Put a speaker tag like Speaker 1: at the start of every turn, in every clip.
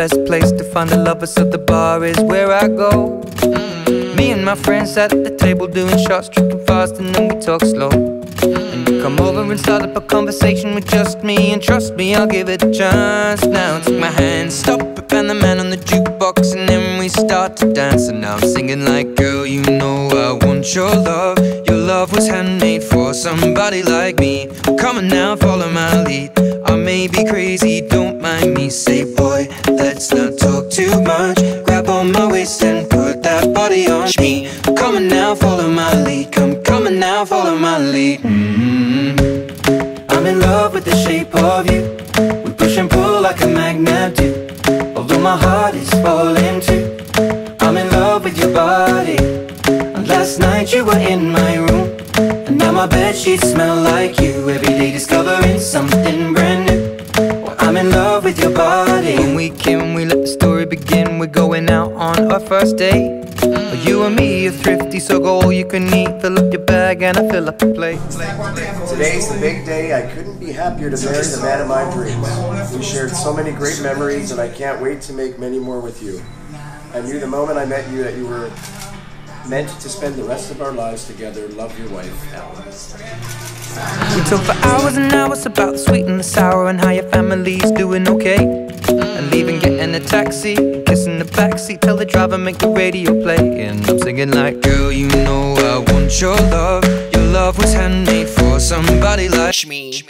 Speaker 1: best place to find the lovers, so the bar is where I go. Me and my friends sat at the table doing shots, tripping fast, and then we talk slow. And you come over and start up a conversation with just me, and trust me, I'll give it a chance. Now take my hand, stop it, and the man on the jukebox, and then we start to dance. And now I'm singing like, girl, you know I want your love. Your love was handmade for somebody like me. Come on now, follow my lead. I may be crazy, don't mind me. Say, boy, let's not talk too much. Grab on my waist and put that body on me. Come on now, follow my lead. Come on now, follow my lead. I'm in love with the shape of you. We push and pull like a magnet do. Although my heart is falling too, I'm in love with your body. And last night you were in my room, and now my bedsheets smell like you. Every day discovering something brand new. Well, I'm in love with your body. When we came, we let the story begin. We're going out on our first date. You and me are thrifty, so go all you can eat. Fill up your bag and I fill up the plate.
Speaker 2: Today's the big day. I couldn't be happier to marry the man of my dreams. We shared so many great memories, and I can't wait to make many more with you. I knew the moment I met you that you were meant to spend the rest of our lives together. Love, your wife, Allie.
Speaker 1: We talk for hours and hours about the sweet and the sour, and how your family's doing okay. And leaving, getting a taxi, kissing the backseat, tell the driver make the radio play. And I'm singing like, girl, you know I want your love. Your love was handmade for somebody like Shmee.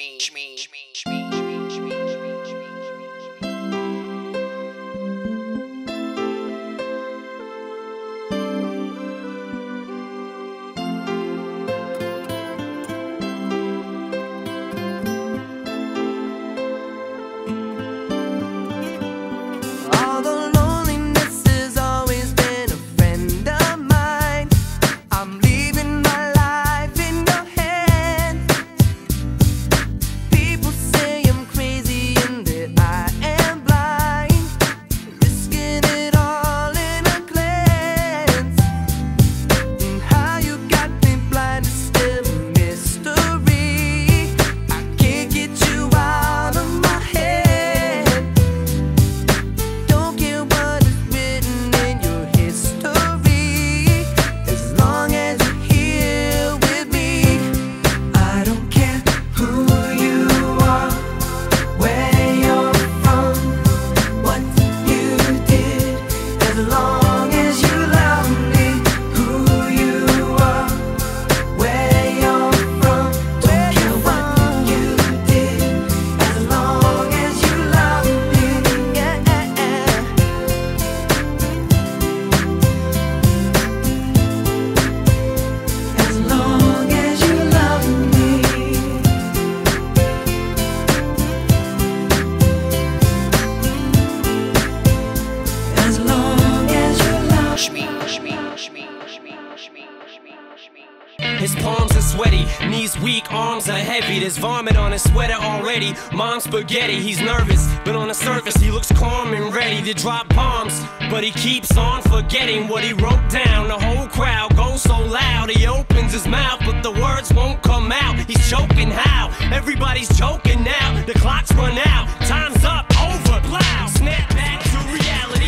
Speaker 3: His palms are sweaty, knees weak, arms are heavy. There's vomit on his sweater already. Mom's spaghetti, he's nervous, but on the surface he looks calm and ready to drop bombs. But he keeps on forgetting what he wrote down. The whole crowd goes so loud, he opens his mouth, but the words won't come out. He's choking how? Everybody's choking now. The clock's run out, time's up, over, plow. Snap back to reality.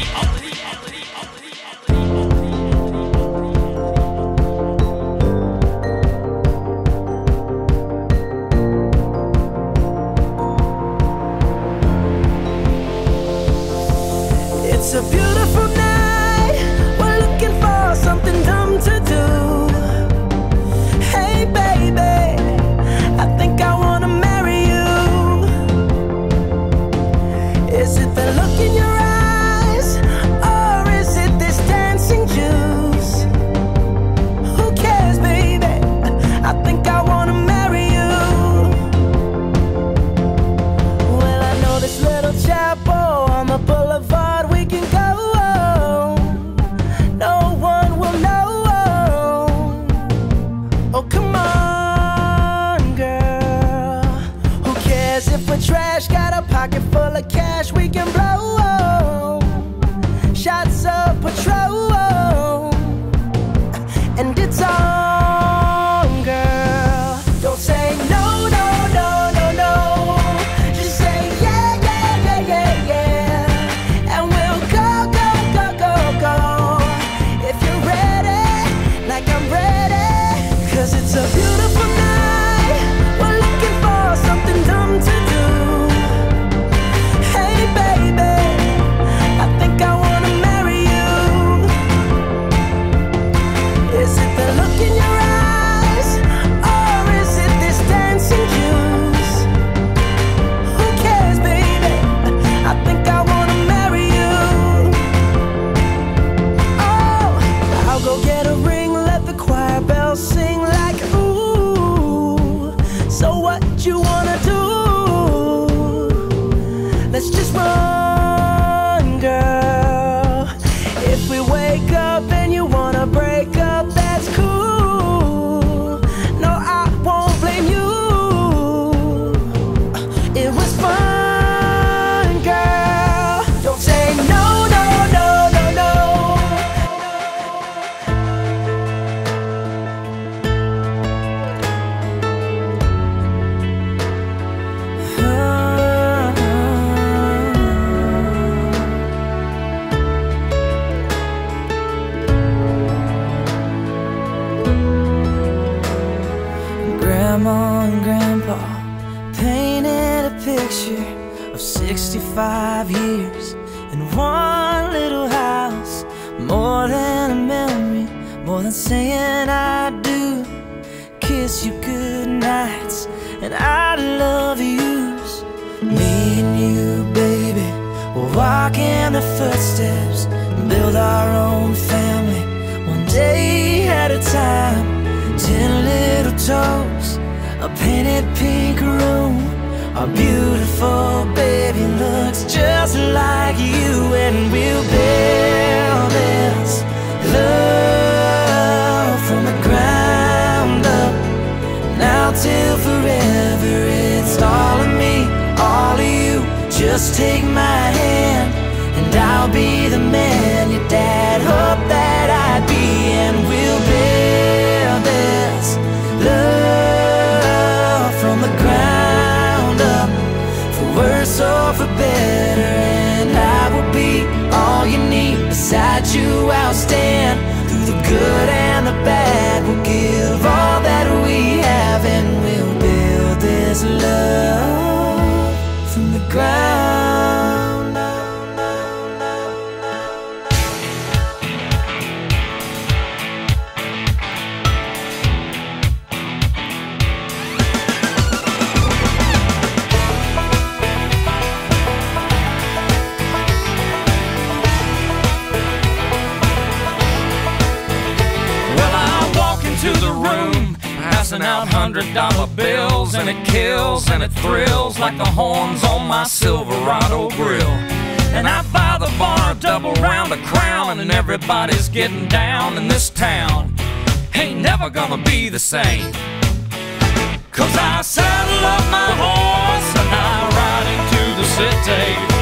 Speaker 4: It's a beautiful night, we're looking for something dumb to do. Hey baby, I think I wanna marry you. Is it the look in your eyes, or is it this dancing juice? Who cares baby, I think I wanna marry you. Well, I know this little chapel on the boulevard we can go. No one will know. Oh, come on, girl. Who cares if we're trash? Got a pocket full of cash we can blow. Shots of Patrol, and it's on, girl. Don't say no, no, no, no, no. Just say yeah, yeah, yeah, yeah, yeah. And we'll Grandma and Grandpa painted a picture of 65 years in one little house. More than a memory, more than saying I do. Kiss you good nights and I love yous. Me and you, baby, we'll walk in the footsteps and build our own family, one day at a time. 10 little toes, a painted pink room. Our beautiful baby looks just like you, and we'll build this love from the ground up. Now till forever, it's all of me, all of you. Just take my hand and I'll be the man your dad hoped that I'd be, and we'll build this love from the ground up, for worse or for better. And I will be all you need. Beside you I'll stand through the good and the bad. We'll give all that we have, and we'll build this love from the ground up.
Speaker 5: To the room, passing out $100 bills, and it kills and it thrills like the horns on my Silverado grill. And I buy the bar a double round of Crown, and everybody's getting down in this town. Ain't never gonna be the same, 'cause I saddle up my horse and I ride into the city.